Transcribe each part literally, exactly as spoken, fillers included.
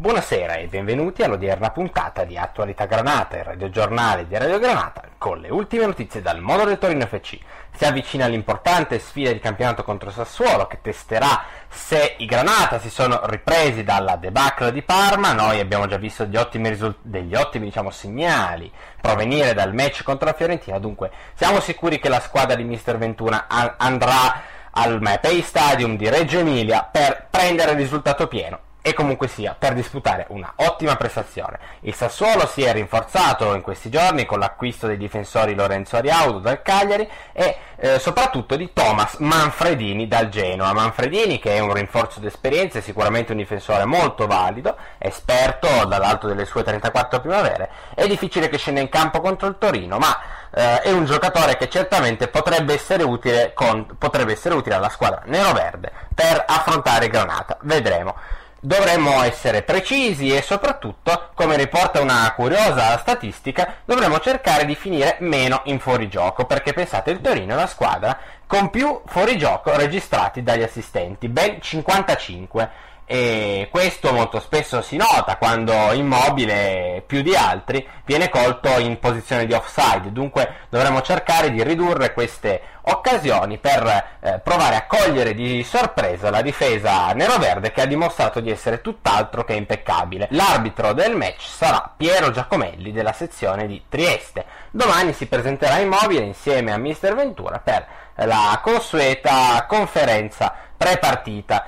Buonasera e benvenuti all'odierna puntata di Attualità Granata, il radiogiornale di Radio Granata, con le ultime notizie dal mondo del Torino F C. Si avvicina l'importante sfida di campionato contro Sassuolo, che testerà se i Granata si sono ripresi dalla debacle di Parma. Noi abbiamo già visto degli ottimi, risult- degli ottimi diciamo, segnali provenire dal match contro la Fiorentina, dunque siamo sicuri che la squadra di mister Ventura a- andrà al Mapei Stadium di Reggio Emilia per prendere il risultato pieno e comunque sia per disputare una ottima prestazione. Il Sassuolo si è rinforzato in questi giorni con l'acquisto dei difensori Lorenzo Ariaudo dal Cagliari e eh, soprattutto di Thomas Manfredini dal Genoa. Manfredini, che è un rinforzo d'esperienza, è sicuramente un difensore molto valido, esperto dall'alto delle sue trentaquattro primavere. È difficile che scenda in campo contro il Torino, ma eh, è un giocatore che certamente potrebbe essere utile, con, potrebbe essere utile alla squadra neroverde per affrontare Granata. Vedremo. Dovremmo essere precisi e soprattutto, come riporta una curiosa statistica, dovremmo cercare di finire meno in fuorigioco, perché pensate, il Torino è la squadra con più fuorigioco registrati dagli assistenti, ben cinquantacinque, e questo molto spesso si nota quando Immobile, più di altri, viene colto in posizione di offside. Dunque dovremmo cercare di ridurre queste occasioni per eh, provare a cogliere di sorpresa la difesa neroverde, che ha dimostrato di essere tutt'altro che impeccabile. L'arbitro del match sarà Piero Giacomelli della sezione di Trieste. Domani si presenterà Immobile insieme a mister Ventura per la consueta conferenza pre-partita.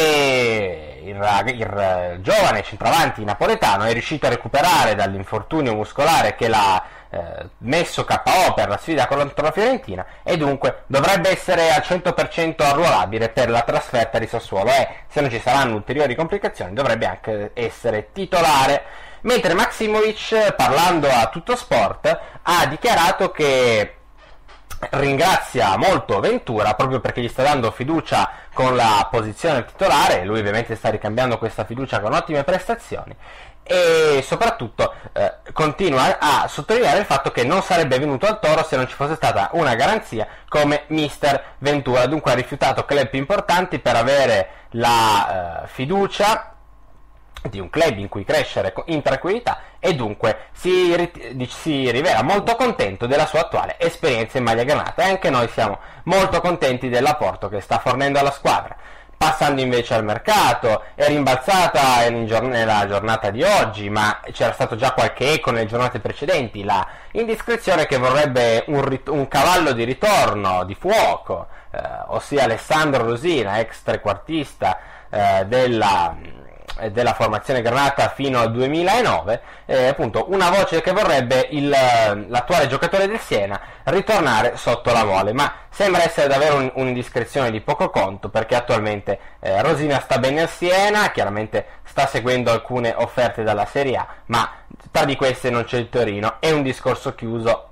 E il, il giovane centravanti napoletano è riuscito a recuperare dall'infortunio muscolare che l'ha eh, messo K O per la sfida contro la Fiorentina e dunque dovrebbe essere al cento per cento arruolabile per la trasferta di Sassuolo e, se non ci saranno ulteriori complicazioni, dovrebbe anche essere titolare. Mentre Maksimovic, parlando a Tutto Sport, ha dichiarato che ringrazia molto Ventura proprio perché gli sta dando fiducia con la posizione titolare. Lui ovviamente sta ricambiando questa fiducia con ottime prestazioni e soprattutto eh, continua a sottolineare il fatto che non sarebbe venuto al Toro se non ci fosse stata una garanzia come mister Ventura. Dunque ha rifiutato club importanti per avere la eh, fiducia di un club in cui crescere in tranquillità e dunque si, rit- si rivela molto contento della sua attuale esperienza in maglia granata e anche noi siamo molto contenti dell'apporto che sta fornendo alla squadra. Passando invece al mercato, è rimbalzata in giorn- nella giornata di oggi, ma c'era stato già qualche eco nelle giornate precedenti, la indiscrezione che vorrebbe un, rit- un cavallo di ritorno di fuoco, eh, ossia Alessandro Rosina, ex trequartista eh, della della formazione Granata fino al duemilanove, eh, appunto una voce che vorrebbe il, l'attuale giocatore del Siena ritornare sotto la mole, ma sembra essere davvero un, un'indiscrezione di poco conto, perché attualmente eh, Rosina sta bene al Siena, chiaramente sta seguendo alcune offerte dalla Serie A, ma tra di queste non c'è il Torino, è un discorso chiuso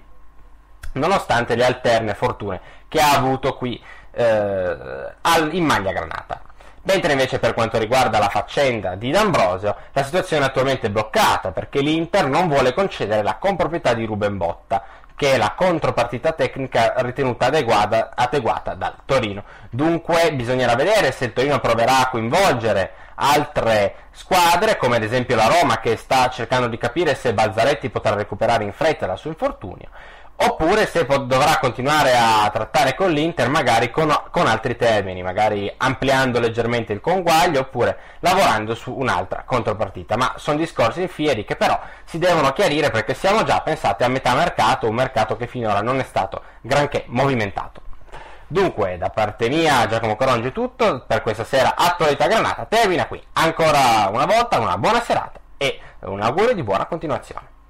nonostante le alterne fortune che ha avuto qui eh, al, in maglia granata. Mentre invece per quanto riguarda la faccenda di D'Ambrosio, la situazione è attualmente bloccata perché l'Inter non vuole concedere la comproprietà di Ruben Botta, che è la contropartita tecnica ritenuta adeguata, adeguata dal Torino. Dunque bisognerà vedere se il Torino proverà a coinvolgere altre squadre, come ad esempio la Roma, che sta cercando di capire se Balzaretti potrà recuperare in fretta dal suo infortunio, oppure se po- dovrà continuare a trattare con l'Inter magari con, con altri termini, magari ampliando leggermente il conguaglio oppure lavorando su un'altra contropartita. Ma sono discorsi in fieri che però si devono chiarire, perché siamo già, pensate, a metà mercato, un mercato che finora non è stato granché movimentato. Dunque, da parte mia, Giacomo Corongi, è tutto per questa sera. Attualità Granata termina qui. Ancora una volta una buona serata e un augurio di buona continuazione.